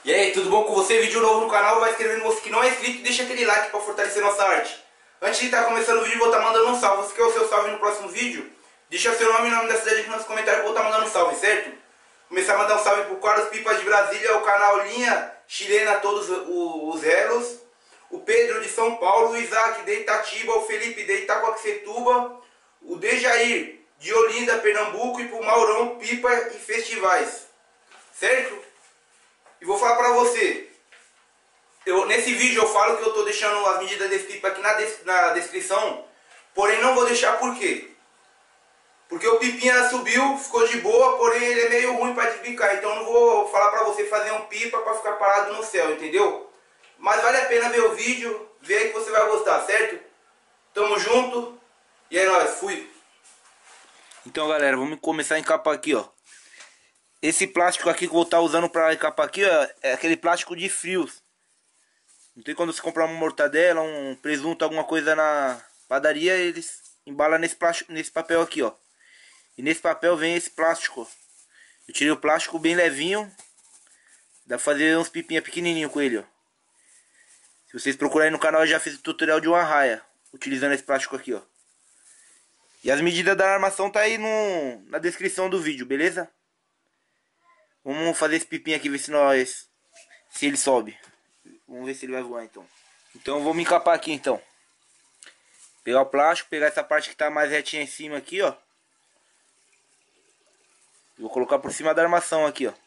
E aí, tudo bom com você? Vídeo novo no canal, vai inscrevendo você que não é inscrito e deixa aquele like para fortalecer nossa arte. Antes de estar começando o vídeo, vou estar mandando um salve. Você quer o seu salve no próximo vídeo? Deixa seu nome e nome da cidade aqui nos comentários que eu vou estar mandando um salve, certo? Começar a mandar um salve pro Carlos Pipas de Brasília, o canal Linha Chilena, todos os elos. O Pedro de São Paulo, o Isaac de Itatiba, o Felipe de Itacoaxetuba, o Dejair de Olinda, Pernambuco e pro Maurão Pipa e Festivais, certo? E vou falar pra você, nesse vídeo eu falo que eu tô deixando as medidas desse pipa aqui na descrição, porém não vou deixar por quê? Porque o pipinha subiu, ficou de boa, porém ele é meio ruim pra desbicar, então não vou falar pra você fazer um pipa pra ficar parado no céu, entendeu? Mas vale a pena ver o vídeo, ver aí que você vai gostar, certo? Tamo junto, e é nóis, fui! Então galera, vamos começar a encapar aqui, ó. Esse plástico aqui que eu vou estar usando para encapar aqui, ó, é aquele plástico de frios. Não tem quando você comprar uma mortadela, um presunto, alguma coisa na padaria, eles embalam nesse plástico, nesse papel aqui, ó. E nesse papel vem esse plástico. Eu tirei o plástico bem levinho. Dá pra fazer uns pipinha pequenininho com ele, ó. Se vocês procurarem no canal, eu já fiz o tutorial de uma raia utilizando esse plástico aqui, ó. E as medidas da armação tá aí na descrição do vídeo, beleza? Vamos fazer esse pipinho aqui, ver se ele sobe. Vamos ver se ele vai voar então. Então eu vou me encapar aqui então. Pegar o plástico, pegar essa parte que tá mais retinha em cima aqui, ó. Vou colocar por cima da armação aqui, ó.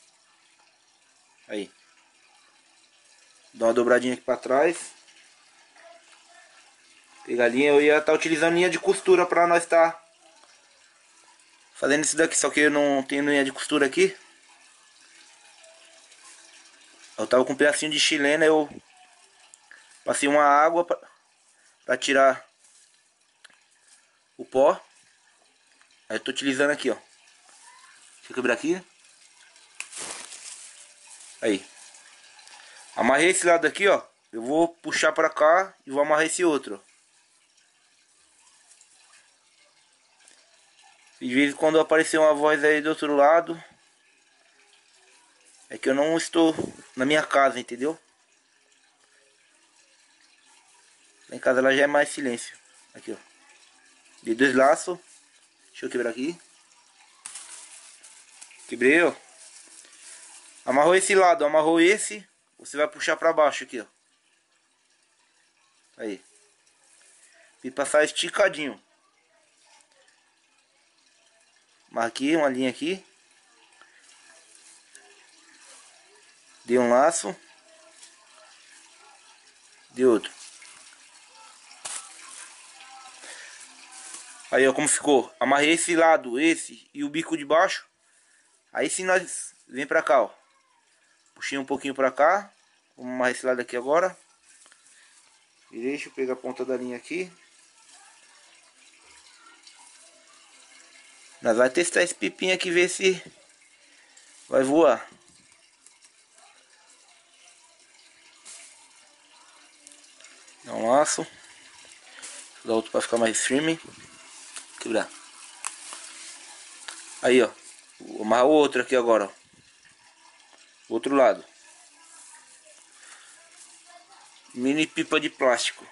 Aí. Dá uma dobradinha aqui pra trás. Pegar a linha, eu ia estar utilizando linha de costura pra nós estar fazendo isso daqui, só que eu não tenho linha de costura aqui. Eu tava com um pedacinho de chilena, eu passei uma água pra tirar o pó. Aí eu tô utilizando aqui, ó. Deixa eu quebrar aqui. Aí. Amarrei esse lado aqui, ó. Eu vou puxar pra cá e vou amarrar esse outro. De vez em quando aparecer uma voz aí do outro lado, é que eu não estou na minha casa, entendeu? Lá em casa ela já é mais silêncio. Aqui, ó. Dei dois laços. Deixa eu quebrar aqui. Quebrei, ó. Amarrou esse lado, amarrou esse. Você vai puxar pra baixo aqui, ó. Aí. E passar esticadinho. Marquei uma linha aqui. Dei um laço. Dei outro. Aí, ó, como ficou. Amarrei esse lado, esse e o bico de baixo. Aí sim nós vem pra cá, ó. Puxei um pouquinho pra cá. Vamos amarrar esse lado aqui agora. E deixa eu pegar a ponta da linha aqui. Nós vamos testar esse pipinho aqui, ver se vai voar. Dá um laço. Dá outro para ficar mais firme. Quebrar. Aí, ó. Vou amarrar o outro aqui agora, ó. Outro lado. Mini pipa de plástico.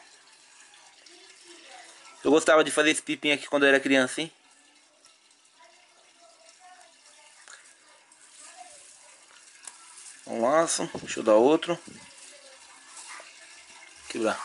Eu gostava de fazer esse pipinho aqui quando eu era criança, hein? Um laço. Deixa eu dar outro. Quebrar.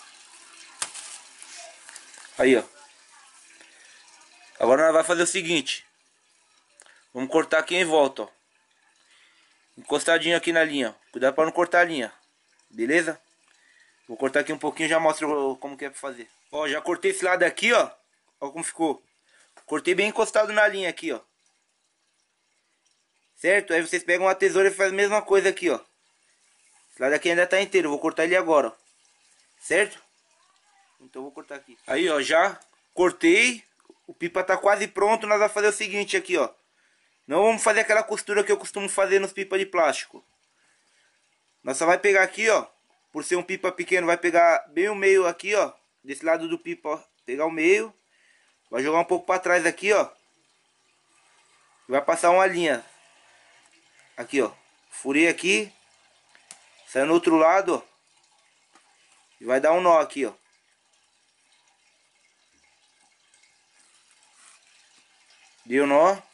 Aí, ó. Agora nós vamos fazer o seguinte. Vamos cortar aqui em volta, ó. Encostadinho aqui na linha. Cuidado para não cortar a linha. Beleza? Vou cortar aqui um pouquinho e já mostro como que é pra fazer. Ó, já cortei esse lado aqui, ó. Ó como ficou. Cortei bem encostado na linha aqui, ó. Certo? Aí vocês pegam uma tesoura e fazem a mesma coisa aqui, ó. Esse lado aqui ainda tá inteiro. Vou cortar ele agora, ó. Certo? Então vou cortar aqui. Aí, ó, já cortei. O pipa tá quase pronto. Nós vamos fazer o seguinte aqui, ó. Não vamos fazer aquela costura que eu costumo fazer nos pipas de plástico. Nós só vai pegar aqui, ó. Por ser um pipa pequeno, vai pegar bem o meio aqui, ó. Desse lado do pipa, ó. Pegar o meio. Vai jogar um pouco para trás aqui, ó. Vai passar uma linha. Aqui, ó. Furei aqui. Saiu no outro lado, ó. E vai dar um nó aqui, ó. Deu nó. Em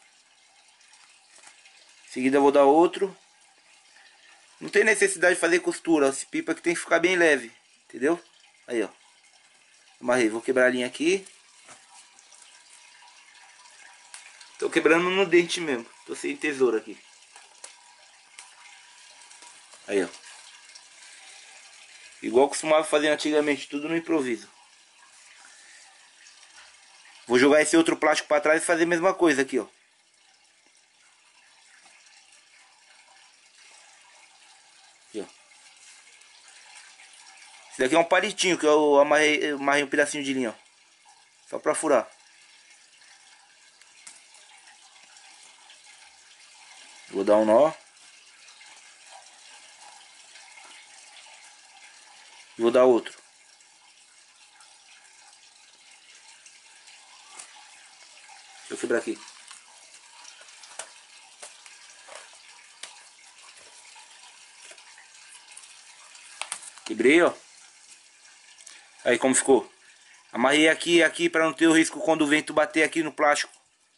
seguida eu vou dar outro. Não tem necessidade de fazer costura. Esse pipa aqui tem que ficar bem leve. Entendeu? Aí, ó. Amarrei. Vou quebrar a linha aqui. Tô quebrando no dente mesmo. Tô sem tesoura aqui. Aí, ó. Igual eu costumava fazer antigamente. Tudo no improviso. Vou jogar esse outro plástico para trás e fazer a mesma coisa aqui, ó. Aqui, ó. Esse daqui é um palitinho que eu amarrei um pedacinho de linha, ó. Só para furar. Vou dar um nó. Vou dar outro. Deixa eu quebrar aqui. Quebrei, ó. Aí como ficou. Amarrei aqui e aqui para não ter o risco quando o vento bater aqui no plástico.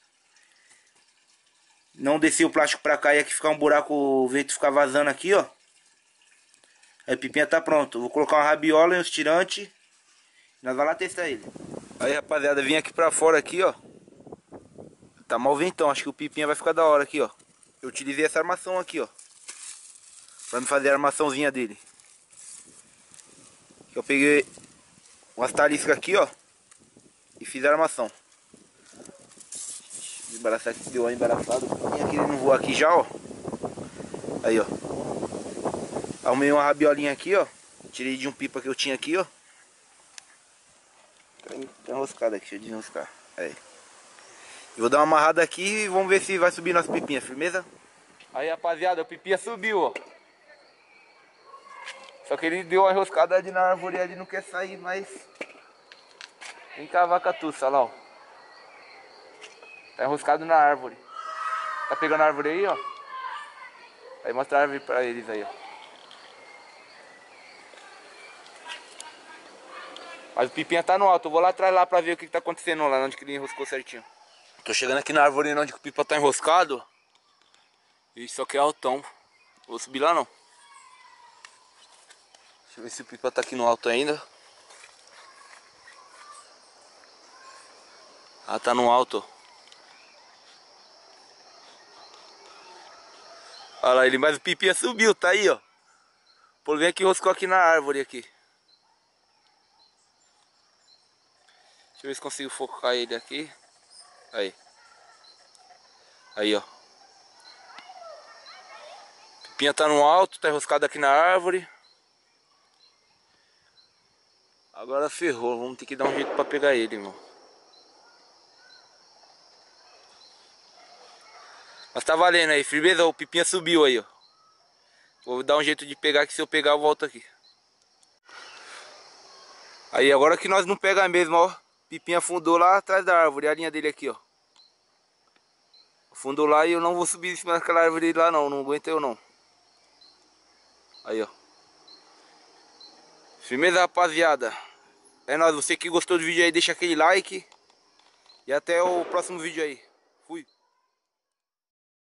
Não descer o plástico para cá e aqui ficar um buraco, o vento ficar vazando aqui, ó. Aí a pipinha tá pronto. Vou colocar uma rabiola e um estirante. Nós vamos lá testar ele. Aí, rapaziada, vim aqui pra fora aqui, ó. Tá mal ventão, acho que o pipinha vai ficar da hora aqui, ó. Eu utilizei essa armação aqui, ó. Pra me fazer a armaçãozinha dele. Eu peguei umas tariscas aqui, ó. E fiz a armação. Embaraçar aqui, deu uma embaraçada. Vim aqui, ele não voar aqui já, ó. Aí, ó. Arrumei uma rabiolinha aqui, ó. Tirei de um pipa que eu tinha aqui, ó. Tá enroscado aqui, deixa eu desenroscar. Aí. Vou dar uma amarrada aqui e vamos ver se vai subir nossa pipinha, firmeza? Aí, rapaziada, a pipinha subiu, ó. Só que ele deu uma enroscada ali na árvore, ele não quer sair, mas... Vem cá, vaca tussa, olha lá, ó. Tá enroscado na árvore. Tá pegando a árvore aí, ó. Aí mostra a árvore pra eles aí, ó. Mas o pipinha tá no alto. Eu vou lá atrás lá pra ver o que tá acontecendo lá, onde que ele enroscou certinho. Tô chegando aqui na árvore onde o pipa tá enroscado. Isso aqui é altão. Vou subir lá não. Deixa eu ver se o pipa tá aqui no alto ainda. Ah, tá no alto. Olha lá ele, mas o pipinha subiu, tá aí, ó. O problema é que enroscou aqui na árvore aqui. Deixa eu ver se consigo focar ele aqui. Aí. Aí, ó. Pipinha tá no alto, tá enroscado aqui na árvore. Agora ferrou, vamos ter que dar um jeito pra pegar ele, irmão. Mas tá valendo aí, firmeza, o pipinha subiu aí, ó. Vou dar um jeito de pegar, que se eu pegar eu volto aqui. Aí, agora que nós não pega mesmo, ó. Pipinha afundou lá atrás da árvore, a linha dele aqui, ó. Afundou lá e eu não vou subir em cima daquela árvore lá não, não aguento eu não. Aí, ó. Firmeza, rapaziada. É nóis, você que gostou do vídeo aí, deixa aquele like. E até o próximo vídeo aí.